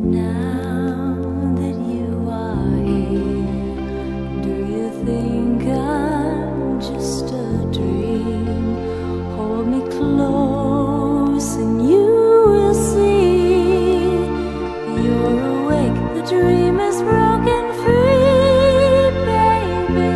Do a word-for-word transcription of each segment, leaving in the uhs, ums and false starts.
Now that you are here, do you think I'm just a dream? Hold me close and you will see you're awake, the dream is broken free, baby,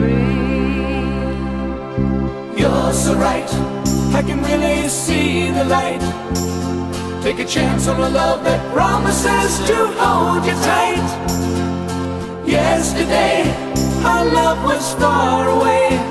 free. You're so right, I can really see the light. Take a chance on a love that promises to hold you tight. Yesterday, our love was far away.